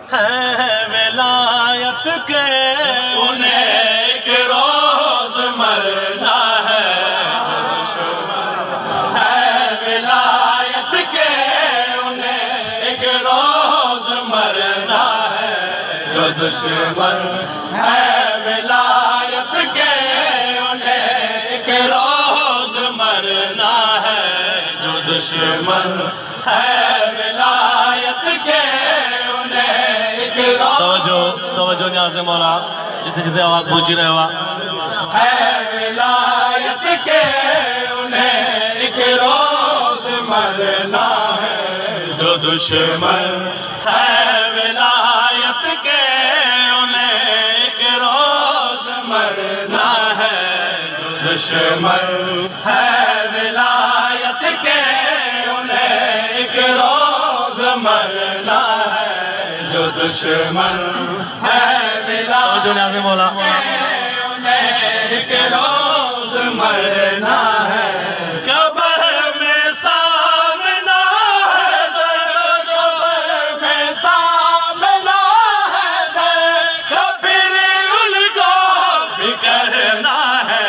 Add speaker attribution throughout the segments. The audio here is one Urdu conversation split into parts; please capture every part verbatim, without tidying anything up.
Speaker 1: ہے ولایت کے انہیں ایک روز مرنا ہے جو دشمن ہے ولایت کے انہیں ایک روز مرنا ہے جو دشمن ہے ولایت کے انہیں ایک روز مرنا ہے جو دشمن ہے ولایت کے انہیں ایک روز توجہ توجہ نیاز مولا جتے جتے آواز پہنچی رہے ہوا ہے ولایت کے انہیں ایک روز مرنا ہے جو دشمن ہے ولایت کے انہیں ایک روز مرنا ہے جو دشمن ہے ولایت کے انہیں ایک روز مرنا ہے جو دشمن ہے ولایت کے انہیں ایک روز مرنا ہے قبر میں سامنا ہے در قبر میں سامنا ہے در پھر ان کو بھی کرنا ہے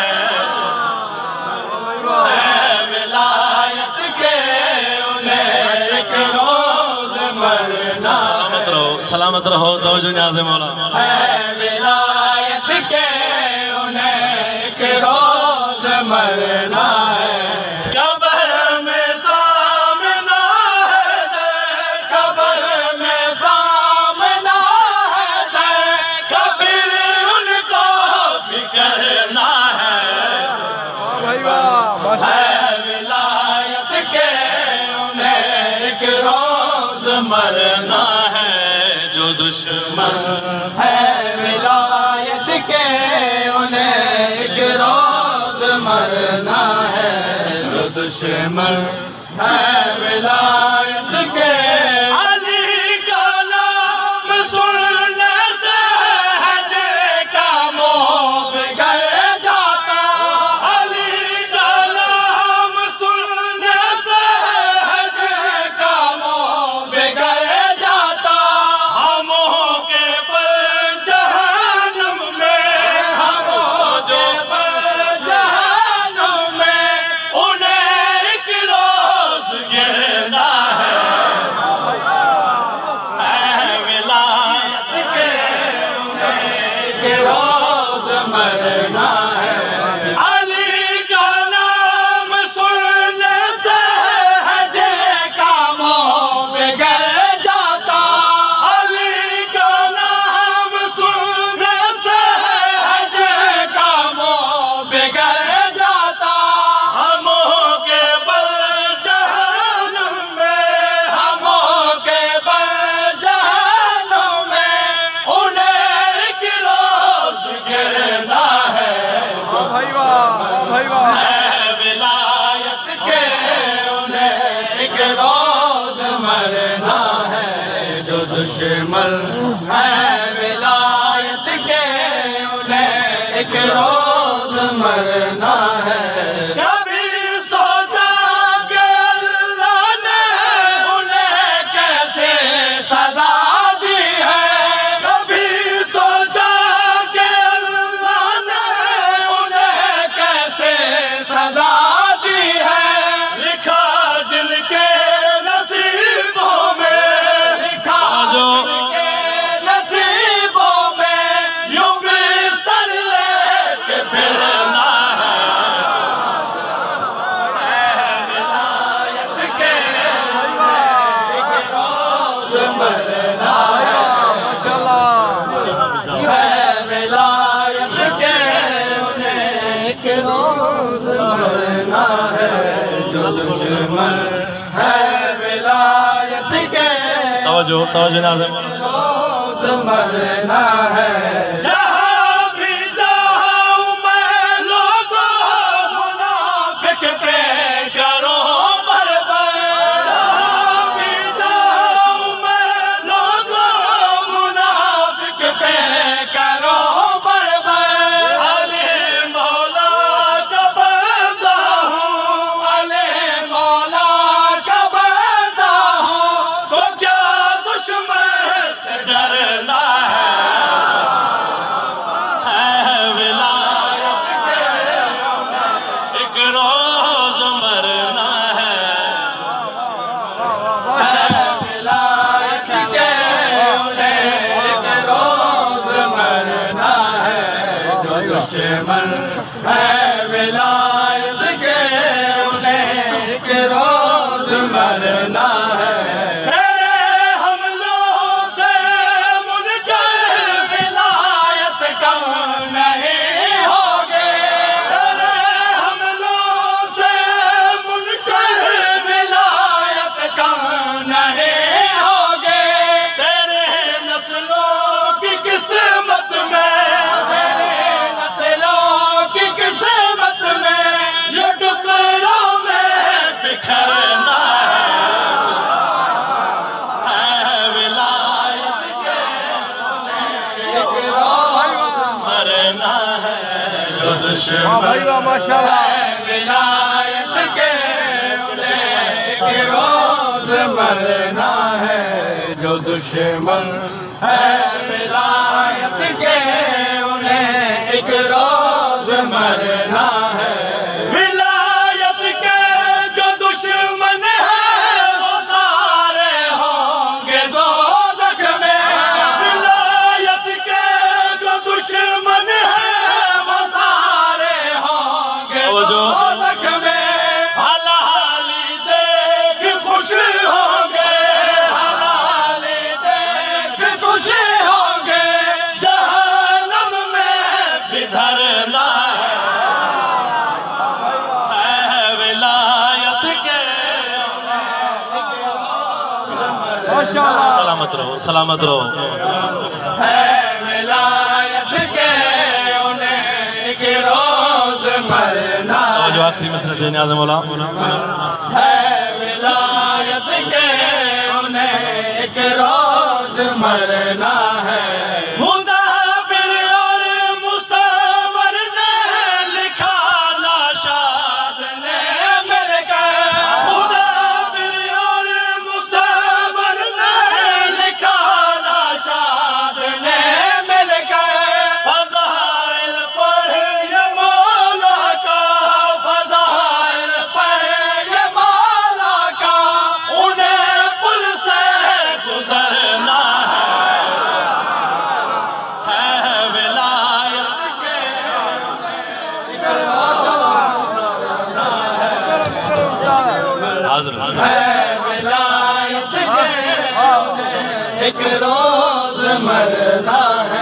Speaker 1: ولایت کے انہیں ایک روز مرنا سلامت رہو سلامت رہو توجہ نیاز مولا ہے ولایت کے انہیں ایک روز مرنا ہے قبر میں سامنا ہے در قبر میں سامنا ہے در کبھی ان کو بھی کرنا ہے ہے ولایت کے انہیں ایک روز مرنا ہے جو دشمن ہے ولایت کے انہیں ایک روز مرنا ہے جو دشمن ہے ولایت کے علی کا نام سننے سے حجر کا موہ بگڑ جاتا علی کا نام سننے سے حجر کا موہ بگڑ جاتا ہموں کے پر جہنم میں ہموں جو پر جہنم میں انہیں ایک روز گرنا ہے اے ولایت کے انہیں ایک روز مرنا ہے علی کا نام سننے سے حجر کا موہ بگڑ جاتا علی کا نام سننے سے حجر کا موہ بگڑ جاتا ہموں کے بل جہنم میں ہموں کے بل جہنم میں انہیں ایک روز گرنا ہے ہے ولایت کے انہیں ایک روز مرنا ہے جو دشمن ہے ولایت کے انہیں ایک روز مرنا ہے کبھی سوچا کہ اللہ نے انہیں کیسے سزا دی ہے کبھی سوچا کہ اللہ نے انہیں کیسے سزا دی ہے لکھا جن کے نصیبوں میں لکھا جن کے نصیبوں میں یوں بستر لے کے پھرنا ہے اے ولایت کے ایک روز مرنا ہے اے ولایت کے انہیں ایک روز مرنا ہے جو دشمن ہے ولایت کے توجہ توجہ ناظم روز مرنا ہے جہاں بھی جاؤں میں لوگوں منافق پہ کرو بربر جہاں بھی جاؤں میں لوگوں منافق پہ کرو بربر علی مولا کا بندہ ہوں علی مولا کا بندہ ہوں تو کیا دشمن سے جرنا ہے ہے ولایت کے ایک روز مرنا ہے ہے ولایت کے ایک روز مرنا ہے جو دشمن ہے ولایت کے انہیں ایک روز مرنا ہے ولایت کے ایک روز مرنا ہے جو دشمن ہے ولایت کے انہیں ایک روز مرنا ہے ولایت کے جو دشمن ہے وہ سارے ہوں گے دوزخ میں ولایت کے جو دشمن ہے جو دوزخ میں حلالی دیکھ خوش ہوں گے حلالی دیکھ خوش ہوں گے جہنم میں بدھرنا ہے ولایت کے سلامت رہو سلامت رہو ہے ولایت کے انہیں ایک روز مرنا جو آخری مسئلہ دین آزم مولا ہے ولایت کے انہیں ایک روز مرنا ہے مدبر اور مصور نے لکھا ناشاد نے مل کر مدبر اور مصور نے لکھا ناشاد نے مل کر فضائل پڑھ یہ مولا کا فضائل پڑھ یہ مولا کا انہیں پل سے گزرنا ہے ہے ولایت کے حاضر ہے ولایت کے ایک روز مرنا ہے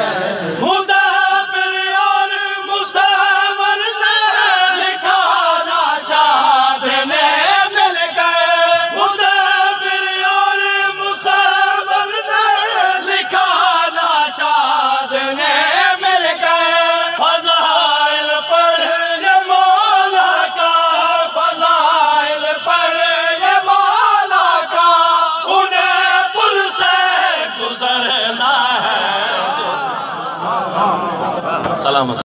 Speaker 1: سلامت